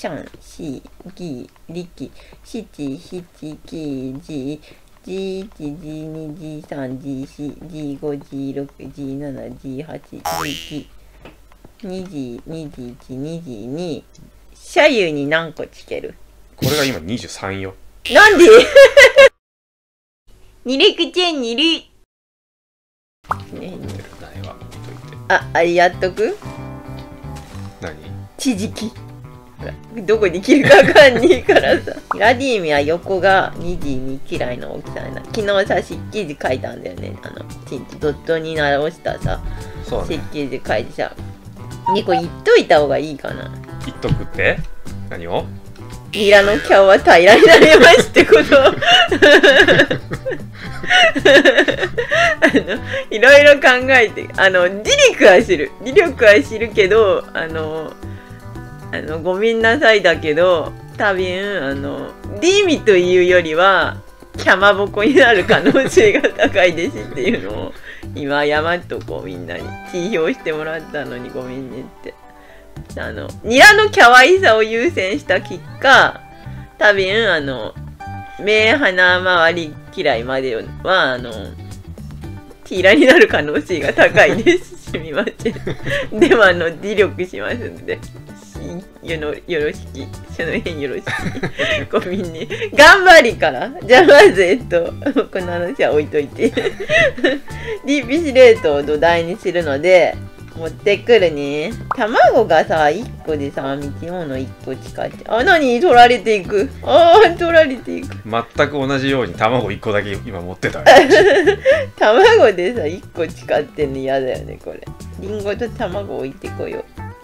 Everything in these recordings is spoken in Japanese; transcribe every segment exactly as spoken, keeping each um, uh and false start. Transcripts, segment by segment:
シャン、シ、ギ、リキ、シチ、ヒチ、キ、ジ、ジいち、ジに、ジさん、ジよん、ジご、ジろく、ジなな、ジはち、ジきゅう、にじ、にじいち、にじに、左右に何個つける？ これが今にじゅうさんよ。 なんでにれくちゃんにる。ね苗は置いといて。 あ、あれやっとく？ 何？ 地磁気。ほら、どこに切るかわかんねえからさ。ラディーミは横がにじに嫌いの大きさな。昨日さ、筆記字書いたんだよね。あの、ちんとドットに直したさ、 そうね、 筆記字書いてさ。ね、これ言っといた方がいいかな。 言っとくって？何を？ ニラの顔は平らになりますってことあのいろいろ考えて、あの理力は知る理力は知るけど、あのあのごめんなさいだけど、多分あのディーミというよりはキャマボコになる可能性が高いですっていうのを今謝っとこう。みんなに批評してもらったのにごめんねって。あのニラの可愛さを優先した結果、多分あの目鼻周り嫌いまではあのティーラになる可能性が高いです。すみません。でもあの努力しますのでよのよろしき、その辺よろしきごめんね、頑張りから。じゃあまずえっとこの話は置いといてディーピシレートを土台にするので持ってくるね。卵がさ、いっこでさ、生き物いっこ使って。あ、なに取られていく。あー、取られていく。 全く同じように卵いっこだけ今持ってたよ卵でさ、いっこ使ってんの嫌だよね、これ。リンゴと卵置いてこよ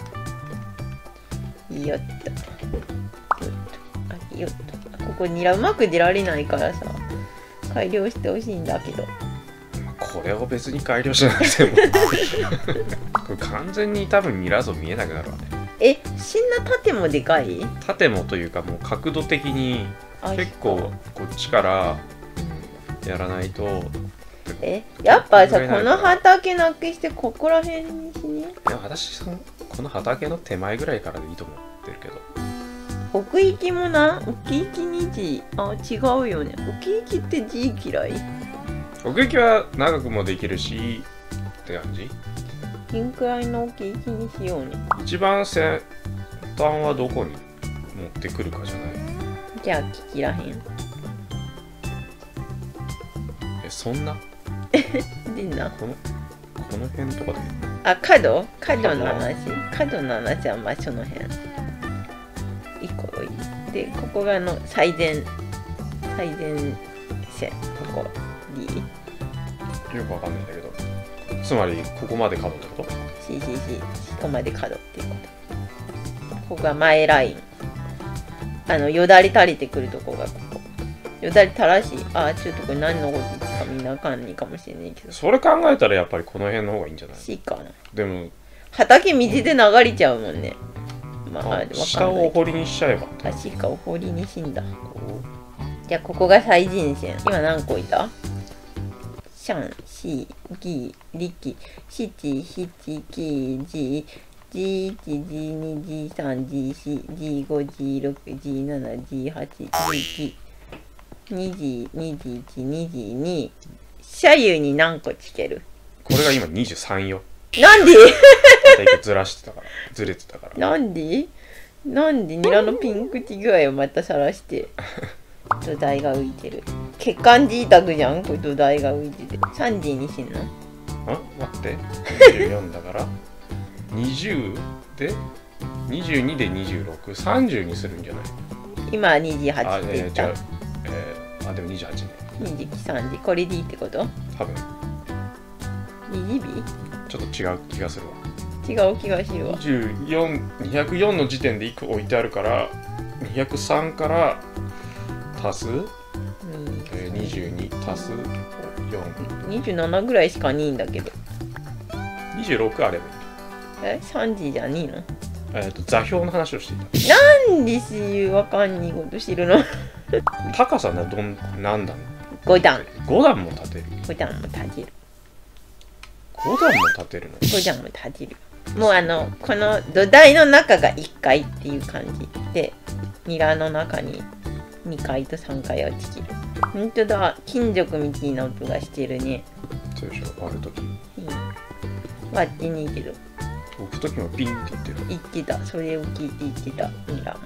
う。よっと。よっと。あ、よっと。ここニラうまく出られないからさ、改良してほしいんだけど。 これを別に改良しなくてもこれ完全に多分ニラ像見えなくなるわね。 え、しんな縦もでかい？ 縦もというかもう角度的に結構こっちからやらないと。 え、やっぱさ、この畑なくしてここら辺にしね。 いや、私そのこの畑の手前ぐらいからでいいと思ってるけど。 奥行きもな、奥行きにじ、あ、違うよね。奥行きって字嫌い？ 奥行きは長くもできるしって感じ。 ピンくらいの奥行きにしようね。 一番先端はどこに持ってくるかじゃない？ じゃあ聞きらへん。 え、そんなでな、 このこの辺とかで。 あ、角角の話角の話はまあその辺いっこ置いて、ここがあの最前最前線、ここいい？ よくわかんないんだけど、つまりここまで角ってこと？ シーシーシー、ここまで角っていうこと。ここが前ライン。あのよだり垂れてくるとこがここ。よだり垂らし、あ、ちょっとこれ何のこと言ってかみんなわかんないかもしれないけど。 それ考えたらやっぱりこの辺の方がいいんじゃない？ C かな。 でも畑水で流れちゃうもんね。まあ、 あ、下をお堀にしちゃえば。 あ、C か、お堀にしんだ。じゃあここが最前線。今何個いた？シャン、シ、ギ、リキ、シチ、ヒチ、キ、ジ、ジいち、ジに、ジさん、ジよん、ジご、ジろく、ジなな、ジはち、ジきゅう、にじ、にじいち、にじに、左右に何個つける？ これが今にじゅうさんよ。 なんでずらしてたからずれてたから。 なんでなんでニラのピンクティ具合をまたさらして土台が浮いてる。血管自宅じゃんこれ。土台が浮いててさんじにしんの？ あ、待って、にじゅうよんだからにじゅうでにじゅうにでにじゅうろく、さんじゅうにするんじゃない？ 今はにじはちって言った。 あ、えー、じゃあ、えー、あ、でもにじゅうはちね。 にじきさんじこれでいいってこと？ 多分にじびちょっと違う気がするわ。 違う気がするわ。 にじゅうよん、にひゃくよんの時点でいっこ置いてあるからにひゃくさんから足す、うんえー、にじゅうに足すよん、にじゅうななぐらいしかにいんだけど。 にじゅうろくあればいい。 え、さんじじゃにいの？ えっと座標の話をしていた。なんでしゆわかんにこと知るの高さな、どん何段？ ごだん。 ご段も立てる。 ごだんも立てる。 ご段も立てるの？ ごだんも立てる。 もうあのこの土台の中がいっかいっていう感じで、ミラーの中ににかいとさんかいはできる。ほんとだ、金属みたいな音がしてるね。 そうでしょ、割るとき。 うん、割ってねえけど。 置くときもピンって言ってる。 言ってた、それを聞いて言ってた、ミラーも。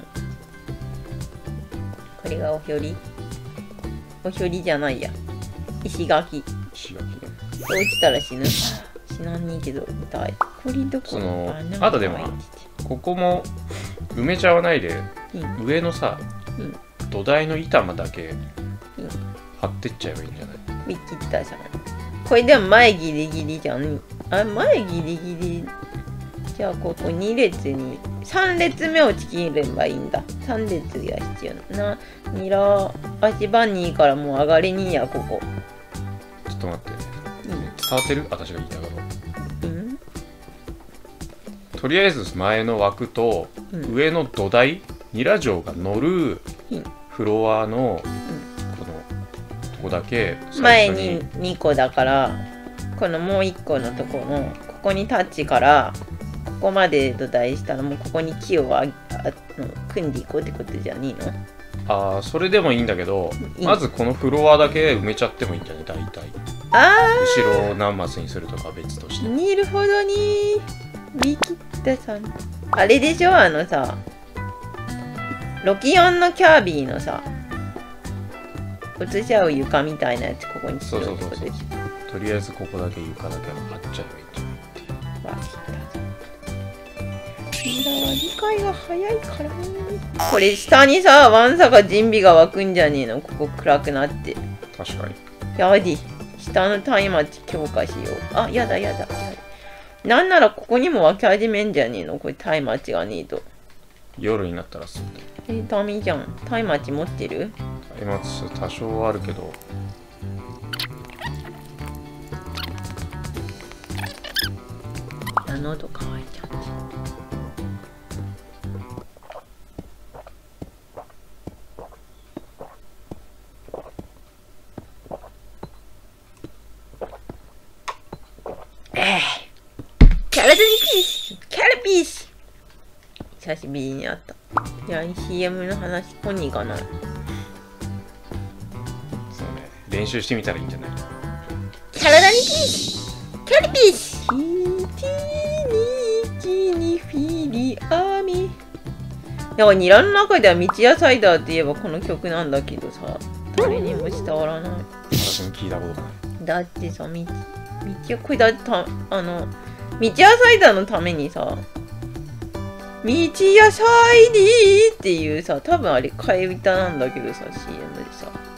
これがおひょりおひょりじゃないや。石垣。 石垣ね。 落ちたら死ぬ。死なんねえけど、痛い。これどこその穴があとでも開いててここも埋めちゃわないで、 うん上のさ、 うん土台の板だけうん貼ってっちゃえばいいんじゃない？ 見切ったじゃん。これでも前ギリギリじゃん。あ、前ギリギリ。じゃあここに列にさん列目をちぎればいいんだ。さん列が必要な。ミラー足場にいいからもう上がりにいやここ。 ちょっと待って、 うん伝わってる？私が言いたがろう。 うん。 とりあえず前の枠とうん上の土台、ニラ城が乗るうんフロアのこのとこだけ前最初ににこだからこのもういっこのとこのここにタッチからここまで土台したらもうここに木をああの組んでいこうってことじゃねえの？ ああそれでもいいんだけど、 いいまずこのフロアだけ埋めちゃってもいいんじゃない？大体あ後ろを何マスにするとかは別として。 ーなるほどにー。見切ったさんあれでしょ、あのさロキオンのキャービィのさ映し合う床みたいなやつここにしそうよそううそうそう。とりあえずここだけ床だけ貼っちゃえばいいんじゃない？ わ切ったみんなは理解が早いからね。これ下にさワンサが準備が湧くんじゃねえの？ここ暗くなって確かに。 やはり下の松明強化しよう。あ、やだやだやだ。なんならここにも湧き始めんじゃねえの？これ松明がねえと。 夜になったらそうだよ。 え、ダメじゃん。松明持ってる？ 松明多少あるけど。 あ、喉乾いちゃって。えー体にピースキャラピース久しぶりに会った。いや、シーエム の話ポニーかな。 そうね。練習してみたらいいんじゃない？ 体にピースキャラピースひてにちにフィリアミ。だからニラの中では道屋サイダーって言えばこの曲なんだけどさ、誰にも伝わらない。 私も聞いたことない。 だってさ、道道屋これだってたあの道屋サイダーのためにさ、道屋サイディーっていうさ、多分あれ替え歌なんだけどさ、シーエム でさ。